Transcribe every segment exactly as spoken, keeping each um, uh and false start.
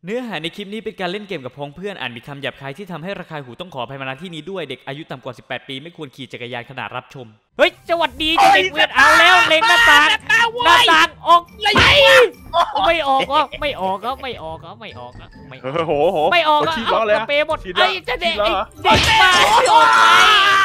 เนื้อหาในคลิปนี้เป็นการเล่นเกมกับพ้องเพื่อนอ่านมีคำหยาบคายที่ทำให้ระคายหูต้องขออภัยมาณที่นี้ด้วยเด็กอายุต่ำกว่าสิบแปดปีไม่ควรขี่จักรยานขณะรับชมเฮ้ยสวัสดีเจ้าเด็กเวรเอาแล้วเล็งหน้าต่างหน้าต่างออกไปไม่ออกก็ไม่ออกก็ไม่ออกก็ไม่ออกก็ไม่ออกไม่ออกก็เอากระเปหมดไอ้เจ้าเด็กเด็กมาออกไป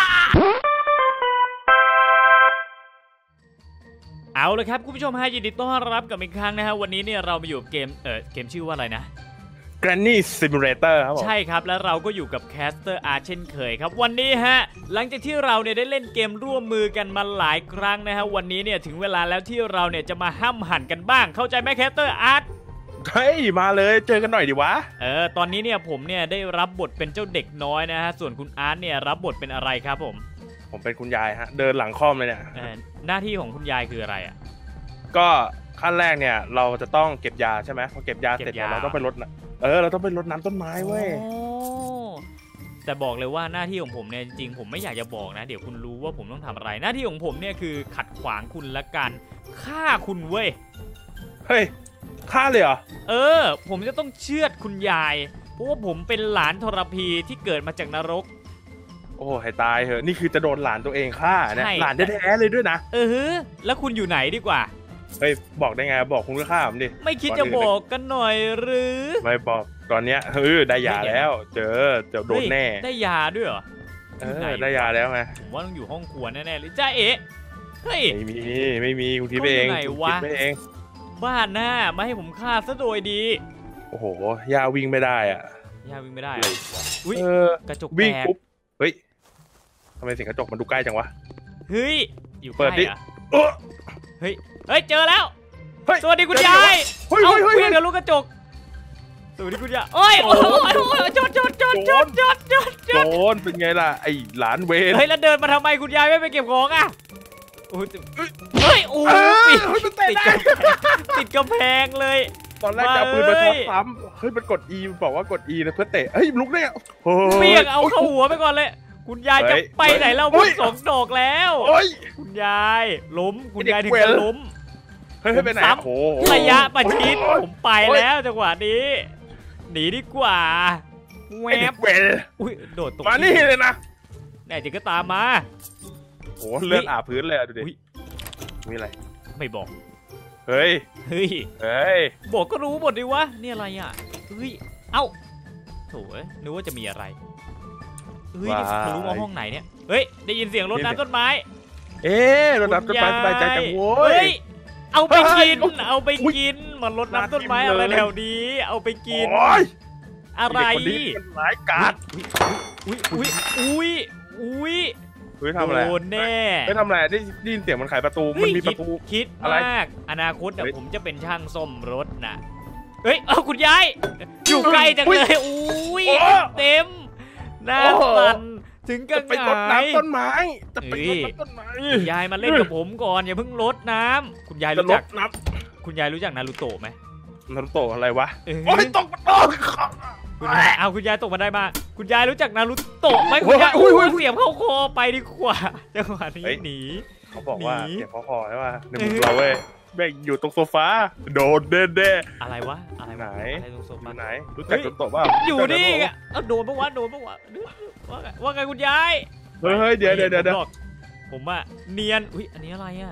เอาเลยครับคุณผู้ชมฮะยินดีต้อนรับกับอีกครั้งนะฮะวันนี้เนี่ยเรามาอยู่เกมเออเกมชื่อว่าอะไรนะ Granny Simulator ครับผมใช่ครับแล้วเราก็อยู่กับ Caster Art เช่นเคยครับวันนี้ฮะหลังจากที่เราเนี่ยได้เล่นเกมร่วมมือกันมาหลายครั้งนะฮะวันนี้เนี่ยถึงเวลาแล้วที่เราเนี่ยจะมาห้ำหั่นกันบ้างเข้าใจไหม Caster Art เฮ้ยมาเลยเจอกันหน่อยดิวะเออตอนนี้เนี่ยผมเนี่ยได้รับบทเป็นเจ้าเด็กน้อยนะฮะส่วนคุณอาร์ตเนี่ยรับบทเป็นอะไรครับผมผมเป็นคุณยายฮะเดินหลังค่อมเลยเนี่ยหน้าที่ของคุณยายคืออะไรอ่ะก็ขั้นแรกเนี่ยเราจะต้องเก็บยาใช่ไหมพอเก็บยาเสร็จเราต้องไปรดนะเออเราต้องไปรดน้ำต้นไม้เว้ยแต่บอกเลยว่าหน้าที่ของผมเนี่ยจริงๆผมไม่อยากจะบอกนะเดี๋ยวคุณรู้ว่าผมต้องทำอะไรหน้าที่ของผมเนี่ยคือขัดขวางคุณละกันฆ่าคุณเว้ยเฮ้ยฆ่าเลยเหรอเออผมจะต้องเชือดคุณยายเพราะว่าผมเป็นหลานทรพีที่เกิดมาจากนรกโอ้ให้ตายเหอะนี่คือจะโดนหลานตัวเองฆ่าเนี่ยหลานแท้ๆเลยด้วยนะเออแล้วคุณอยู่ไหนดีกว่าเฮ้ยบอกได้ไงบอกคุณก็ฆ่าผมดิไม่คิดจะบอกกันหน่อยหรือไม่บอกตอนเนี้ยเฮ้ยได้ยาแล้วเจอเจอโดนแน่ได้ยาด้วยเหรอเออได้ยาแล้วไงผมว่าต้องอยู่ห้องครัวแน่ๆเลยจ้าเอ๋เฮ้ยไม่มีไม่มีคุณคิดไปเองคุณคิดไปเองบ้านหน้ามาให้ผมฆ่าซะโดยดีโอ้โหยาวิ่งไม่ได้อ่ะยาวิ่งไม่ได้อุ้ยกระจกวิ่งปุ๊บเฮ้ยทำไมเสียงกระจกมันดูใกล้จังวะเฮ้ยอยู่ใกล้อ่ะเฮ้ยเฮ้ยเจอแล้วสวัสดีคุณยายเอาเพื่อนกับลูกกระจกสวัสดีคุณยายโอ้ยโอ้ยจดจดจดจดจดจดจดโดนเป็นไงล่ะไอ้หลานเวรเฮ้ยแล้วเดินมาทำไมคุณยายไม่ไปเก็บของอ่ะโอ้ยเฮ้ยโอ้ยติดติดกำแพงเลยตอนแรกจะเอาปืนมาทับซ้ำเฮ้ยมันกด E บอกว่ากด E นะเพื่อเตะเฮ้ยลุกได้เปียกเอาเข้าหัวไปก่อนเลยคุณยายจะไปไหนแล้วพุ่งสองดอกแล้วคุณยายล้มคุณยายถึงจะล้มเฮ้ยไปไหนโอ้ระยะประชิดผมไปแล้วจังหวะนี้หนีดีกว่าแวบอุ้ยโดดตกมานี่เลยนะแน่จริงก็ตามมาโอ้เลือดอาบพื้นเลยดูดิมีอะไรไม่บอกเฮ้ยเฮ้ยเฮ้ยบอกก็รู้หมดดิวะนี่อะไรอ่ะเฮ้ยเอ้าโถ่นึกว่าจะมีอะไรเฮ้ยคุณรู้ว่าห้องไหนเนี่ยเฮ้ยได้ยินเสียงรถน้ำต้นไม้เอ๊ะรถน้ำต้นไม้สบายใจจังโว้ยเอาไปกินเอาไปกินมันรดน้ำต้นไม้อะไรแถวนี้เอาไปกินอะไรคนนี้มันร้ายกาจอุ้ยอุ้ยอุ้ยอุ้ยเฮ้ยทำอะไรโดนแน่ไม่ทำอะไรได้ยินเสียงมันขายประตูมันมีประตูคิดมากอนาคตเดี๋ยวผมจะเป็นช่างซ่อมรถนะเฮ้ยเอาคุณยายอยู่ใกล้จังเลยอุ้ยเต็มหน้าสั่นถึงกันไปรดน้ำต้นไม้จะไปรดน้ำต้นไม้คุณยายมาเล่นกับผมก่อนอย่าเพิ่งรดน้ำคุณยายรู้จักน้ำคุณยายรู้จักนารูโตะไหมนารูโตะอะไรวะโอ้ยตกมาตกคุณยายเอาคุณยายตกมาได้มาคุณยายรู้จักนารูโตะไหมคุณยายเสียบเข้าคอไปดีกว่าจังหวะนี้หนีเขาบอกว่าเสียบเข้าคอใช่ป่ะในมุมเราเว้ยแม่งอยู่ตรงโซฟาโดนเด่นเด่อะไรวะอะไรไหนอะไรตรงโซฟาไหนรู้จักนารูโตะป่ะอยู่นี่อ่ะโดนปะวะโดนปะวะว่าไงว่าไงคุณยายเฮ้ยเดี๋ยวเดี๋ยวเดี๋ยวผมอะเนียนอุ้ยอันนี้อะไรอะ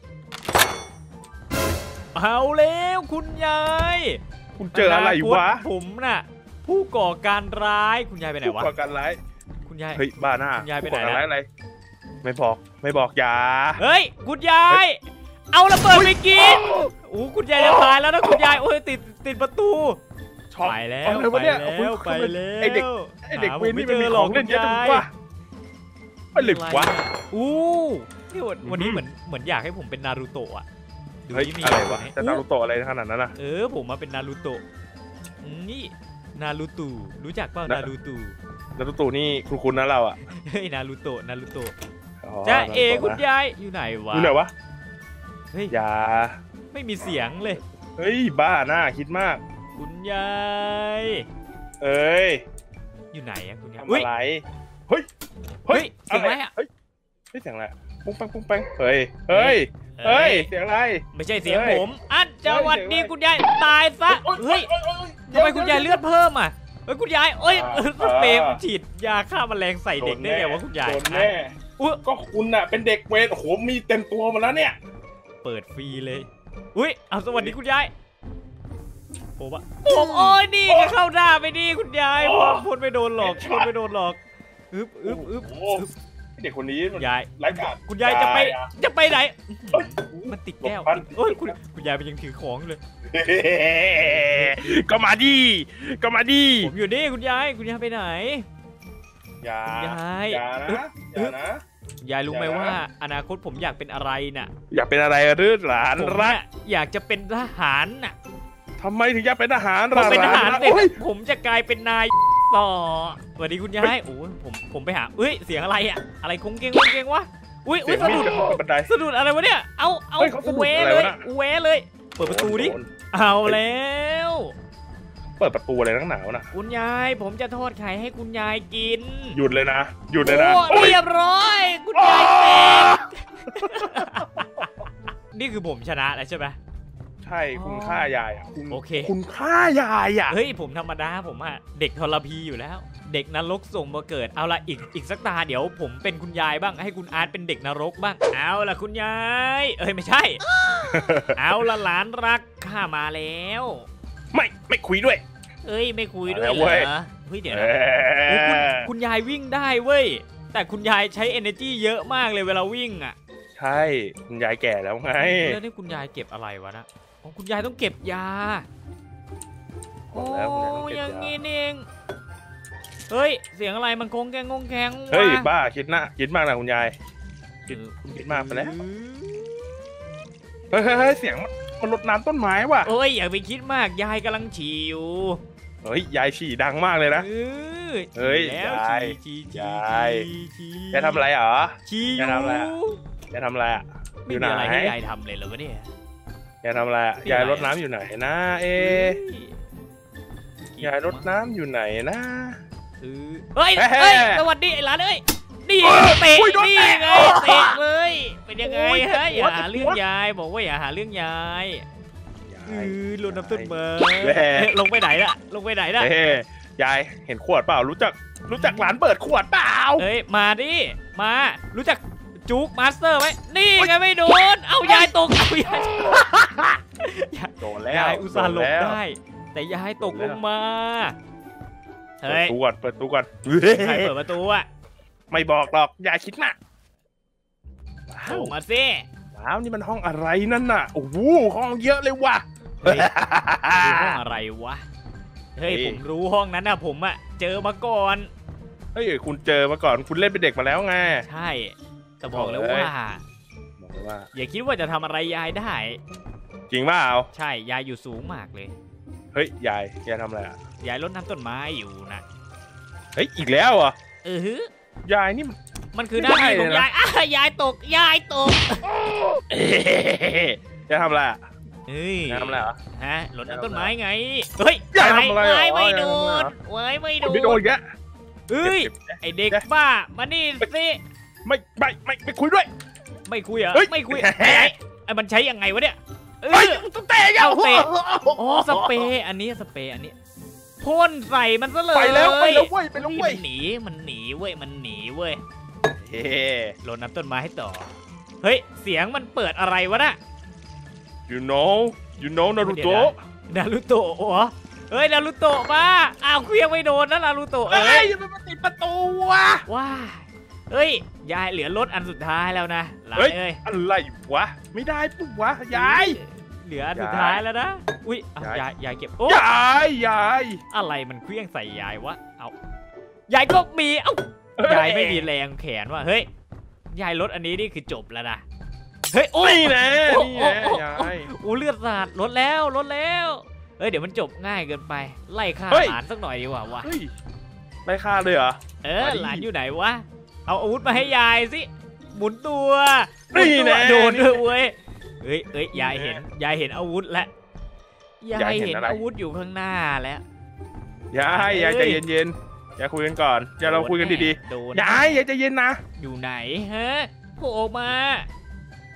เอาแล้วคุณยายคุณเจออะไรวะผมน่ะผู้ก่อการร้ายคุณยายไปไหนวะผู้ก่อการร้ายคุณยายเฮ้ยบ้าหน้าคุณยายไปไหนอะไรไม่บอกไม่บอกยาเฮ้ยคุณยายเอาระเบิดไปกินโอ้คุณยายจะตายแล้วนะคุณยายโอ้ยติดติดประตูไปแล้วไปแล้วไปแล้วไอเด็กไอเด็กเวรนี่มันมีของเล่นเยอะจังวะไปหลึกวะอู้นี่วันนี้เหมือนเหมือนอยากให้ผมเป็นนารูโตะอ่ะดูนี่มีอะไรวะจะนารูโตะอะไรขนาดนั้นนะเออผมมาเป็นนารูโตะนี่นารูตูรู้จักเปล่านารูตูนารูตูนี่คุ้นๆนะเราอ่ะเฮ้ยนารูโตะนารูโตะจ้าเอคุณยายอยู่ไหนวะอยู่ไหนวะเฮ้ยยาไม่มีเสียงเลยเฮ้ยบ้าหน้าคิดมากคุณยายเอ้ยอยู่ไหนอะคุณยายทำอะไรเฮ้ยเฮ้ยเสียงอะไรอะเฮ้ยเสียงอะไรปุ้งปังปุ้งปังเฮ้ยเฮ้ยเฮ้ยเสียงอะไรไม่ใช่เสียงผมอันสวัสดีคุณยายตายซะเฮ้ยทำไมคุณยายเลือดเพิ่มอ่ะเฮ้ยคุณยายเอ้ยสเปรย์ฉีดยาฆ่าแมลงใส่เด็กได้ไงวะคุณยายโดนแน่ก็คุณน่ะเป็นเด็กเวรโอ้โหมีเต็มตัวมาแล้วเนี่ยเปิดฟรีเลยอุ้ยเอาสวัสดีคุณยายผมอะผมโอ้ยนี่เข้าหน้าไปดิคุณยายผมพ่นไม่โดนหลอกพ่นไม่โดนหลอกอึบอึบอึบเด็กคนนี้ยายไร้กาดคุณยายจะไปจะไปไหนมันติดแก้วโอ้ยคุณคุณยายมันยังถือของเลยก็มาดิก็มาดิผมอยู่นี่คุณยายคุณยายไปไหนยายายยานะยานะยายรู้ไหมว่าอนาคตผมอยากเป็นอะไรน่ะอยากเป็นอะไรหรือหลานรักอยากจะเป็นทหารน่ะทำไมถึงอยากเป็นทหารผมเป็นทหารเสร็จผมจะกลายเป็นนายต่อสวัสดีคุณยายโอ้ยผมผมไปหาเอ้ยเสียงอะไรอะอะไรคงเก่งคงเก่งวะอุ้ยอุ้ยสะดุดสะดุดอะไรวะเนี่ยเอาเอาเวเลยเวเลยเปิดประตูดิเอาแล้วเปิดประตูอะไรตั้งหนาวน่ะคุณยายผมจะทอดไข่ให้คุณยายกินหยุดเลยนะหยุดเลยนะเรียบร้อยคุณยายเต็มนี่คือผมชนะแล้วใช่ไหมใช่คุณฆ่ายายอ่ะโอเคคุณฆ่ายายอ่ะเฮ้ยผมธรรมดาผมอ่ะเด็กทรพีอยู่แล้วเด็กนรกส่งมาเกิดเอาละอีกอีกสักตาเดี๋ยวผมเป็นคุณยายบ้างให้คุณอาร์ตเป็นเด็กนรกบ้างเอาละคุณยายเอ้ยไม่ใช่เอาละหลานรักข้ามาแล้วไม่ไม่คุยด้วยเอ้ยไม่คุยด้วยเหรอเฮ้ยเดี๋ยวนะคุณคุณยายวิ่งได้เว้ยแต่คุณยายใช้ energy เยอะมากเลยเวลาวิ่งอ่ะใช่คุณยายแก่แล้วไงแล้วนี่คุณยายเก็บอะไรวะนะอ๋อคุณยายต้องเก็บยาโอ้ยังงี้เองเฮ้ยเสียงอะไรมันคงแกงงงแกงเฮ้ยบ้าคิดนะคิดมากนะคุณยายคิดคิดมากไปแล้วเฮ้ยเฮ้ยเสียงมันรดน้ำต้นไม้ว่ะเอ้ยอย่าไปคิดมากยายกำลังฉี่อยู่เฮ้ยยายฉี่ดังมากเลยนะเฮ้ยยายยายยายทำอะไรเหรอฉี่ยายทำอะไรยายทำอะไรอ่ะไม่มีอะไรให้ยายทำเลยเหรอวะเนี่ยยายทำอะไรอ่ะยายรดน้ำอยู่ไหนนะเอยายรดน้ำอยู่ไหนนะเฮ้ยสวัสดีไอ้หลานเอ้ยนี่เตะนี่ไงเตะเลยเป็นยังไงฮะอย่าหาเรื่องยายบอกว่าอย่าหาเรื่องยายอือลงน้ำต้นไม้ลงไปไหนล่ะลงไปไหนล่ะยายเห็นขวดเปล่ารู้จักรู้จักร้านเปิดขวดเปล่าเฮ้ยมาดิมารู้จักจุกมาสเตอร์ไหมนี่ไงไม่โดนเอายายตกเอายายโดนแล้วยายอุตส่าห์หลบได้แต่ยายตกลงมาเฮ้ยเปิดตู้ก่อนเปิดตู้ก่อนใครเปิดประตูอ่ะไม่บอกหรอกยายคิดนะโผล่มาสิว้าวนี่มันห้องอะไรนั่นน่ะโอ้โหห้องเยอะเลยว่ะห้องอะไรวะเฮ้ยผมรู้ห้องนั้นนะผมอ่ะเจอมาก่อนเฮ้ยคุณเจอมาก่อนคุณเล่นเป็นเด็กมาแล้วไงใช่แต่บอกเลยว่าอย่าคิดว่าจะทำอะไรยายได้จริงเปล่าใช่ยายอยู่สูงมากเลยเฮ้ยยายยายทำอะไรอ่ะยายรดน้ำต้นไม้อยู่นะเฮ้ยอีกแล้วอ่ะเออยายนี่มันคือหน้าที่ของยายอ่ะยายตกยายตกยายทำอะไรเฮ้ยยายทำอะไรอ่ะฮะรดน้ำต้นไม้ไงเฮ้ยยายทำอะไรยายไม่โดนไว้ไม่โดนไม่โดนแกเฮ้ยไอเด็กบ้ามานี่สิไม่ไม่ไม่ไม่คุยด้วยไม่คุยอ่ะไม่คุยไอ้ไอ้มันใช้ยังไงวะเนี่ยเอ้ยต้องเตะเอาเตะอ๋อสเปรย์อันนี้สเปรย์อันนี้พ่นใส่มันซะเลยไปแล้วไปแล้วเว้ยไปแล้วเว้ยมันหนีมันหนีเว้ยมันหนีเว้ยเฮ้รดน้ำต้นไม้ให้ต่อเฮ้ยเสียงมันเปิดอะไรวะน่ะ you know you know นารูโตะนารูโตะเหรอเฮ้ยนารูโตะมาอ้าวเคลียร์ไม่โดนนะนารูโตะเอ้ยอย่ามาติดประตูวะว้าเฮ้ยยายเหลือรถอันสุดท้ายแล้วนะเฮ้ยอะไรวะไม่ได้ปุ๊บวะยายเหลืออันสุดท้ายแล้วนะอุ้ยยายยายเก็บโอ้ยายยายอะไรมันเครื่องใส่ยายวะเอายายก็มีเอ้ายายไม่มีแรงแขนว่ะเฮ้ยยายรถอันนี้นี่คือจบแล้วนะเฮ้ยโอ้ยนี่แน่นี่แน่ยายโอ้เลือดสาดรถแล้วรถแล้วเฮ้ยเดี๋ยวมันจบง่ายเกินไปไล่ฆ่าหลานสักหน่อยดีกว่าวะไล่ฆ่าเลยเหรอเออหลานอยู่ไหนวะเอาอาวุธมาให้ยายสิหมุนตัวนี่แน่โดนด้วยเว้ยเฮ้ยเฮ้ยยายเห็นยายเห็นอาวุธแล้วยายเห็นอาวุธอยู่ข้างหน้าแล้วยายยายใจเย็นๆยายคุยกันก่อนยายเราคุยกันดีๆยายยายใจเย็นนะอยู่ไหนฮะโผล่ออกมา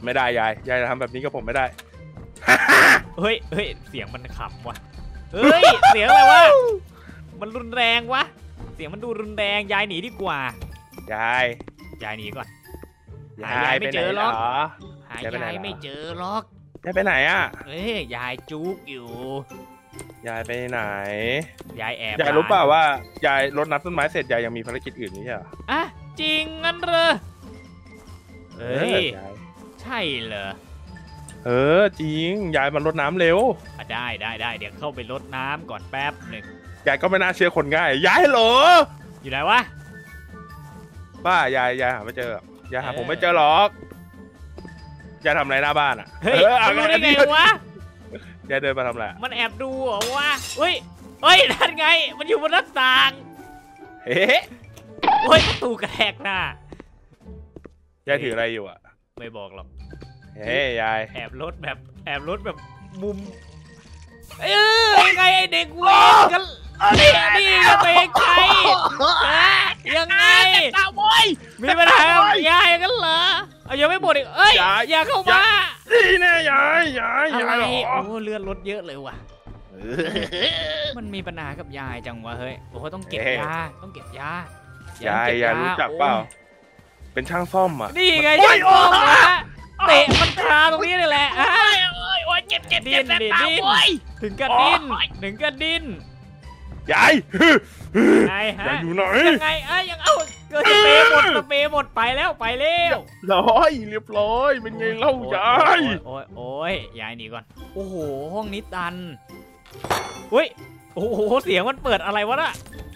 ไม่ได้ยายยายจะทำแบบนี้กับผมไม่ได้เฮ้ยเฮ้ยเสียงมันขำวะเฮ้ยเสียงอะไรวะมันรุนแรงวะเสียงมันดูรุนแรงยายหนีดีกว่ายายยายหนีก่อนยายไม่เจอหรอหายายไม่เจอหรอกยายไปไหนอ่ะเอ้ยยายจุกอยู่ยายไปไหนยายแอบยายรู้เปล่าว่ายายรดน้ำต้นไม้เสร็จยายยังมีภารกิจอื่นนี่ใช่เหรออ่ะจริงงั้นเหรอเฮ้ยยายใช่เหรอเออจริงยายมารดน้ำเร็วอ่ะได้ได้ได้เดี๋ยวเข้าไปรดน้ำก่อนแป๊บหนึ่งยายก็ไม่น่าเชื่อคนง่ายยายเหรออยู่ไหนวะป้ายายยายหาไม่เจอยายหาเออผมไม่เจอหรอกยายทำอะไรหน้าบ้านอ่ะเฮ้ยออมันรู้ได้ไงวะยายเดินมาทำอะไรมันแอบดูเหรอวะเฮ้ยเฮ้ยนั่นไงมันอยู่บนหน้าต่างเฮ้ยเฮ้ยประตูกระแทกหน้ายายถืออะไรอยู่อ่ะไม่บอกหรอกเฮ้ยยายแอบรถแบบแอบรถแบบมุมเออยังไงไอเด็กเวรกันนี่นี่จะเป็นใครยังไงตาบอยมีปัญหากับยายกันเหรอเอายังไม่หมดอีกเอ้ยอย่าเข้ามานี่แน่ยายยายอะยาไรยเหรอโอ้เลือดลดเยอะเลยว่ะมันมีปัญหากับยายจังวะเฮ้ยโอ้ต้องเก็บยาต้องเก็บยายายยายรู้จักเปล่าเป็นช่างซ่อมอ่ะนี่ไงโอ้ยโอ้ยเตะมันคาตรงนี้นี่แหละโอ้ยโอ้ยเจ็บเจ็บดิ้นดิ้นถึงกระดิ้นถึงกระดิ้นยายไงฮะยายอยู่ไหนยังไงอ่ะยังเอาเกิดสเปรย์หมดสเปรย์หมดไปแล้วไปแล้วร้อยเรียบร้อยเป็นไงเล่ายายโอ้ยโอ้ยยายหนีก่อนโอ้โหห้องนี้ตันเฮ้ยโอ้โหเสียงมันเปิดอะไรวะน่ะ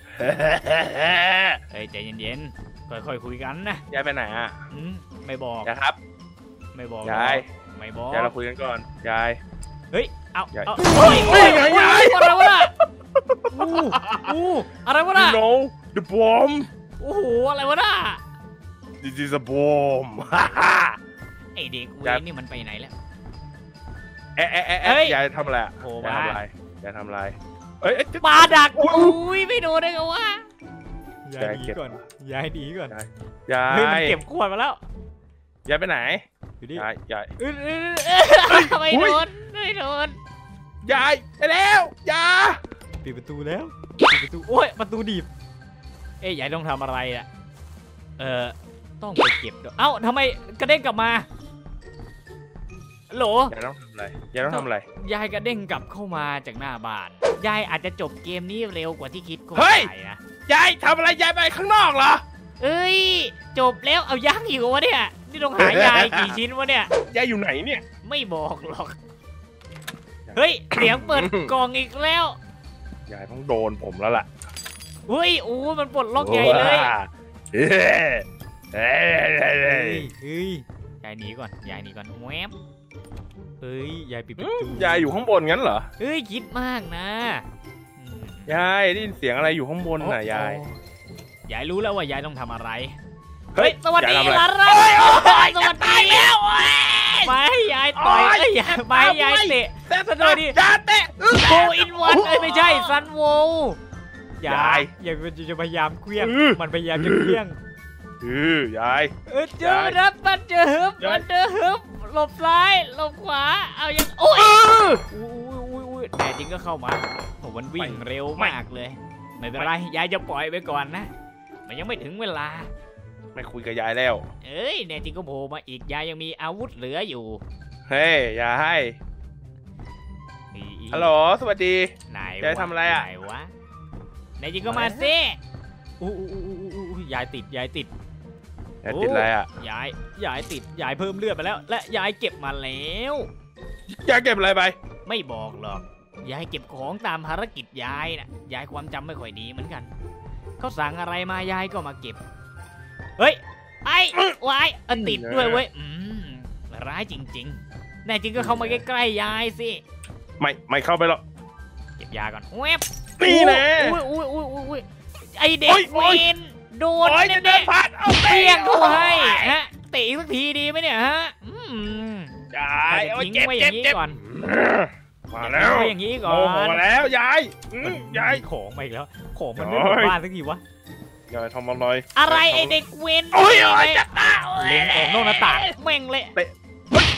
เฮ้ยใจเย็นๆค่อยๆคุยกันนะยายไปไหนอ่ะอืมไม่บอกยายครับไม่บอกยายไม่บอกยายเราคุยกันก่อนยายเฮ้ยเอายายเอาเฮ้ยเฮ้ยยายยายอะไรวะน่ะอู้อู้อะไรวะน่ะ You know the bomb โอ้โหอะไรวะน่ะ This is a bomb ไอเด็กเวยายรนี่มันไปไหนแล้วเอ๊ะเอ๊ะเอ๊ะเฮ้ยยายทำอะไรอะโผล่ยายมาทำอะไรยายทำอะไรเอ้ยเอ๊ะปลาดักอุ๊ยอุ้ยไม่โดนได้ไงวะยายหนีก่อนยายหนีก่อนยาเฮ้ยมันยเก็บขวดมาแล้วยายไปไหนอยู่ดิยายยายเออเออเออไม่โดนไม่โดนยายไปแล้วยาปิดประตูแล้วปิดประตูโอ้ยประตูดีบเอ๊ยยายต้องทำอะไรอ่ะเออต้องไปเก็บด้วยเอ้าทำไมกระเด้งกลับมาโหลยายต้องทำอะไรยายต้องทำอะไรยายกระเด้งกลับเข้ามาจากหน้าบ้านยายอาจจะจบเกมนี้เร็วกว่าที่คิดก็เฮ้ยได้นะยายทำอะไรยายไปข้างนอกเหรอเอ้ยจบแล้วเอายังอยู่วะเนี่ยนี่ต้องหายายกี่ชิ้นวะเนี่ยยายอยู่ไหนเนี่ยไม่บอกหรอกเฮ้ยเสียงเปิดกล่องอีกแล้วยายต้องโดนผมแล้วล่ะเฮ้ยโอ้มันปลดล็อกใหญ่เลยเฮ้ยเฮ้ยเฮ้ยเฮ้เฮ้ยยเฮ้ยยายหนีก่อนยายหนีก่อนแวบเฮ้ยยายปิดประตูยายอยู่ข้างบนงั้นเหรอเฮ้ยคิดมากนะอืมยายได้ยินเสียงอะไรอยู่ข้างบนน่ะยายโอ้ยายรู้แล้วว่ายายต้องทำอะไรเฮ้ยสวัสดียายทำอะไรลาร่าสวัสดีแล้วไม่ให้ยายต่อยเอ้ยไม่ให้ยายเตะแต่ซะด้วยดิยาเตะโกอินวันเอ้ยไม่ใช่ซันโวอย่ายายอย่าจะพยายามเคลี้ยงอือมันพยายามจะเคลี้ยงเออยายเออเจอนะมันเจอฮึบยายมันเจอฮึบหลบซ้ายหลบขวาเอายังโอ้ยเอออุ้ยอุ้ยอุ้ยแต่จริงก็เข้ามาโหมันวิ่งเร็วมากเลย ไม่เป็นไรยายจะปล่อยไปก่อนนะ มันยังไม่ถึงเวลาไม่คุยกับยายแล้วเอ้ยแน่จริงก็โผล่มาอีกยายยังมีอาวุธเหลืออยู่เฮ้ยยายอีอีฮัลโหลสวัสดีไหนยายทำอะไรอะไหนวะแน่จริงก็มาสิอู้อู้อู้อู้อู้ยายติดยายติดยายติดอะไรอ่ะยายยายติดยายเพิ่มเลือดไปแล้ว และยายเก็บมาแล้วยายเก็บอะไรไปไม่บอกหรอกยายเก็บของตามภารกิจยายน่ะยายความจำไม่ค่อยดีเหมือนกันเขาสั่งอะไรมายายก็มาเก็บเฮ้ยไอ้วายอันติดด้วยเว้ยอืมร้ายจริงๆแน่จริงก็เข้ามาใกล้ๆยายสิไม่ไม่เข้าไปหรอกเก็บยาก่อนเวบนี่แน่อุ้ยอุ้ยอุ้ยอุ้ยอุ้ยไอเด็กโอ้เวย นโดนโอ้ยจะเดิแน่นผ่านเอาๆไปเปี้ยงเขาให้ฮะเตะอีกสักทีดีไหมเนี่ยฮะอืมยายจะโอ้ยทิ้งเจ็บไว้อเจ็ย่าบงนี้เจ็บก่อนมาแล้วไว้อย่างนี้ก่อโอ้โหนแล้วยายอืมยายของมาอีกแล้วของมันไม่หมดโอ้ยบ้านสักทีวะยายทำอะไรอะไรไอเด็กเวนโอ้ยโอ้ยจะตาเล็งออกนอกหน้าต่างแม่งเลยเฮ้ย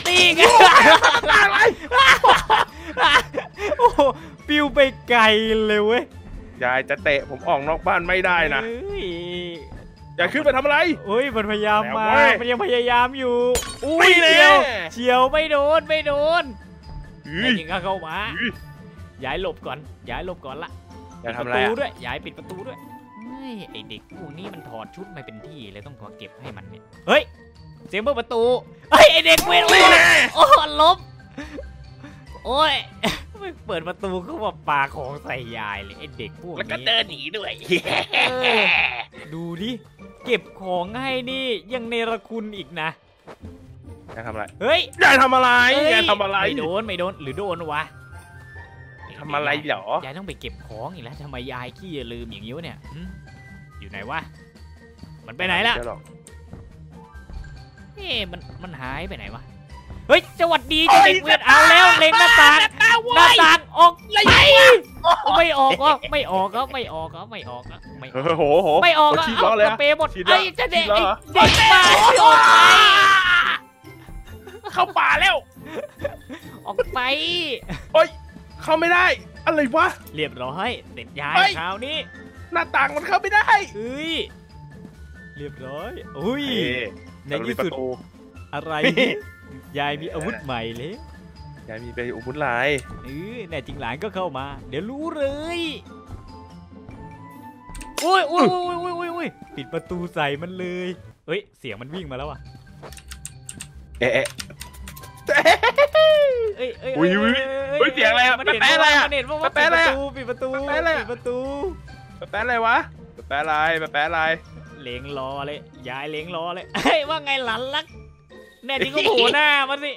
นี่ไงโอ้ปิวไปไกลเลยเว้ยยายจะเตะผมออกนอกบ้านไม่ได้นะอย่าขึ้นไปทำอะไรเฮ้ยมันพยายามมามันยังพยายามอยู่อุ้ยเฉียวเฉียวไม่โดนไม่โดนยิงเข้ามาย้ายหลบก่อนย้ายหลบก่อนละอย่าทำอะไรประตูด้วยย้ายปิดประตูด้วยไอเด็กพวกนี้มันถอดชุดไม่เป็นที่เลยต้องขอเก็บให้มันเนี่ยเฮ้ยเสียงเปิดประตูเฮ้ยไอเด็กเวรโอ้ลบโอ้ยไม่เปิดประตูเขาว่าปาของใส่ยายเลยไอเด็กพวกนี้แล้วก็เดินหนีด้วยดูดิเก็บของให้นี่ยังเนรคุณอีกนะยายทำอะไรเฮ้ยยายทำอะไรยายทำอะไรไม่โดนไม่โดนหรือโดนวะทำอะไรเหรอยายต้องไปเก็บของอีกแล้วทำไมยายขี้ลืมอย่างนี้วะเนี่ยอยู่ไหนวะมันไปไหนล่ะเฮ้มันมันหายไปไหนวะเฮ้ยสวัสดีเด็กเวรเอาแล้วเล็งหน้าต่างหน้าต่างออกไม่ไม่ออกก็ไม่ออกก็ไม่ออกก็ไม่ออกก็ไม่โอ้โหไม่ออกก็เอากระเปหมดไอ้จะเด็กเด็กมาออกไปเข้าป่าแล้วออกไปโอ้ยเข้าไม่ได้อะไรวะเรียบร้อยเด็ดยายคราวนี้หน้าต่างมันเข้าไม่ได้เฮ้ยเรียบร้อยอุ้ยในที่สุดอะไรยายมีอาวุธใหม่เลยยายมีไปอาวุธลายเออแน่จริงหลานก็เข้ามาเดี๋ยวรู้เลยโอ้ยโอ้ยโอ้ยโอ้ยโอ้ยปิดประตูใส่มันเลยเฮ้ยเสียงมันวิ่งมาแล้วอ่ะเอ๊ะเอ้ยเอ้ยอุ้ยอุ้ยเสียงอะไรอ่ะแป๊ะอะไรอ่ะแป๊ะอะไรอ่ะปิดประตูปิดประตูแป๊ะอะไรวะแป๊ะอะไรแป๊ะอะไรเลี้ยงรอเลยยายเลี้ยงรอเลยเฮ้ยว่าไงหลานรักแน่จริงก็โผล่หน้ามาสิ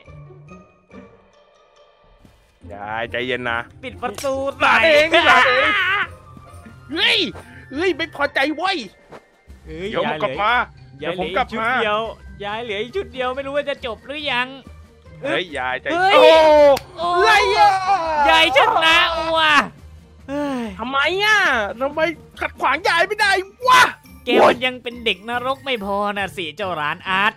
ยายใจเย็นนะปิดประตูหลานเองหลานเองเฮ้ยเฮ้ยไม่พอใจเว้ยเดี๋ยวผมกลับมายายผมกลับมายยายเหลืออีกชุดเดียวไม่รู้ว่าจะจบหรือยังเฮ้ยยายใจโอ้ไรอ่ะยายชนะว่ะทำไมอ่ะทำไมขัดขวางยายไม่ได้วะแกมันยังเป็นเด็กนรกไม่พอนะสิเจ้าร้านอาร์ต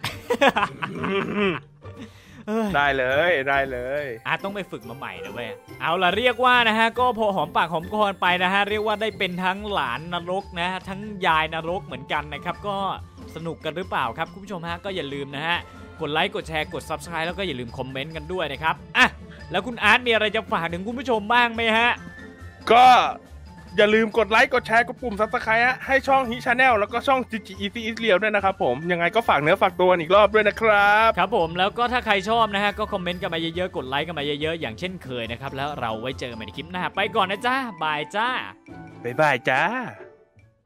ได้เลยได้เลยอาร์ตต้องไปฝึกมาใหม่นะเว้ยเอาล่ะเรียกว่านะฮะก็พอหอมปากหอมคอไปนะฮะเรียกว่าได้เป็นทั้งหลานนรกนะทั้งยายนรกเหมือนกันนะครับก็สนุกกันหรือเปล่าครับคุณผู้ชมฮะก็อย่าลืมนะฮะกดไลค์กดแชร์กด ซับสไครบ์ แล้วก็อย่าลืมคอมเมนต์กันด้วยนะครับอ่ะแล้วคุณอาร์ตมีอะไรจะฝากถึงคุณผู้ชมบ้างไหมฮะก็อย่าลืมกดไลค์กดแชร์กดปุ่ม ซับสไครบ์ ฮะให้ช่องฮิชาแนลแล้วก็ช่อง จี จี Easy Israel ด้วยนะครับผมยังไงก็ฝากเนื้อฝากตัวอีกรอบด้วยนะครับครับผมแล้วก็ถ้าใครชอบนะฮะก็คอมเมนต์กันมาเยอะๆกดไลค์กันมาเยอะๆอย่างเช่นเคยนะครับแล้วเราไว้เจอกันในคลิปหน้าไปก่อนนะจ้าบายจ้าบ๊ายบายจ้า